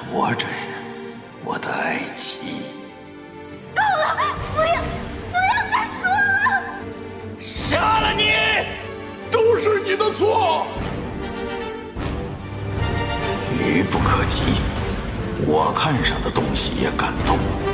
活着呀，我的爱妻。 够了，不要再说了！ 杀了你，都是你的错。 愚不可及，我看上的东西也敢动。